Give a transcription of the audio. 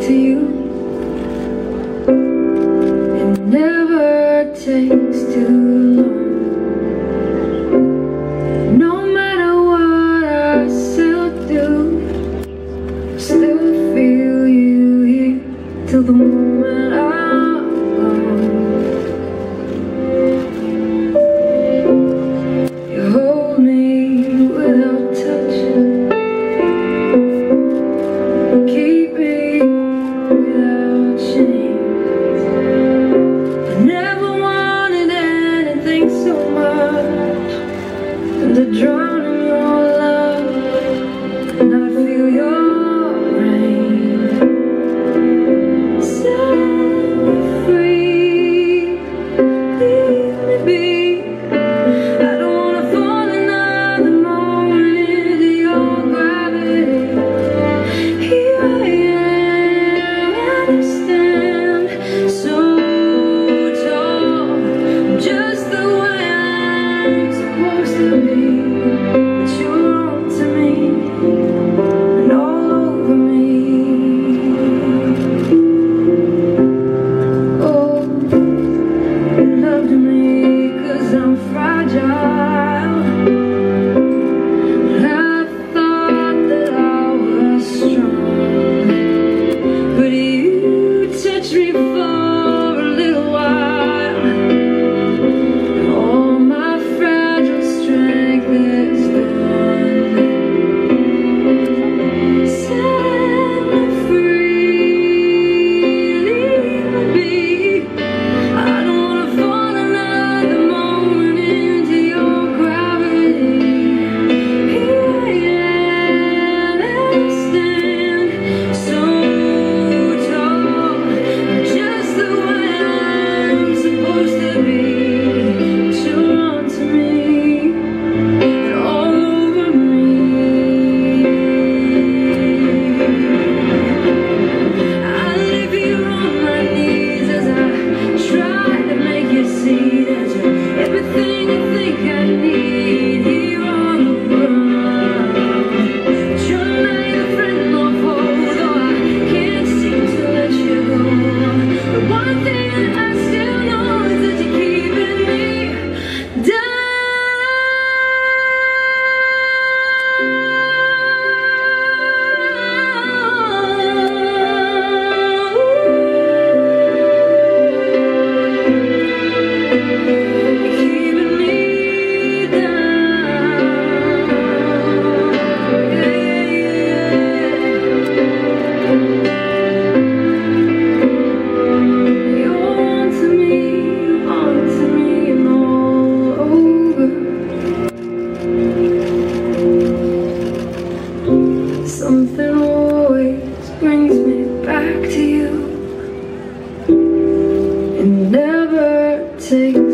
to you. It never takes too long. No matter what I still do, still feel you here till the moment I'm gone. You hold me without touch, keep me without shame. I never wanted anything so much than to drown in your love and not feel your rain. Set me free, leave me be. I don't wanna fall another moment into your gravity. Here I am, and I stand so tall, just the way I'm supposed to be. But you're on to me and all over me. Oh, you loved me 'cause I'm fragile. I thought that I was strong, but you touched me for a little while, and all my fragile strength is gone. Set me free, leave me be. I don't wanna fall another moment into your gravity. Here I am, and I stand so tall, just the way I'm supposed to be. But you're on to me and all over me. I leave you on my knees as I try to make you see that you're everything I think I need here on the ground. But you're neither friend nor foe, though I can't seem to let you go. The one thing that I still know is that you're keeping me down. Keeping me down. You're on to me and all over. Something always brings me back to you. It never takes